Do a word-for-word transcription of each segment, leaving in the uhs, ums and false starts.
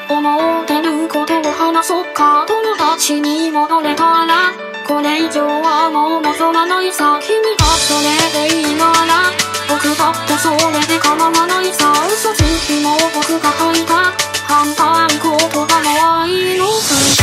思ってることを話そうか。友達に戻れたらこれ以上はもう望まないさ。君がそれでいいなら僕だってそれで構わないさ。嘘つきも僕が吐いた半端ない言葉も愛の歌。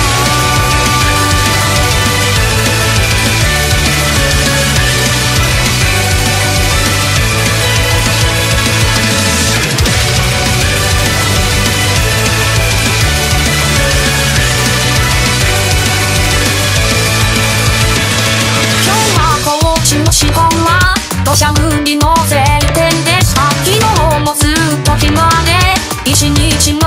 時間は土砂降りの晴天でした。昨日もずっと暇で一日も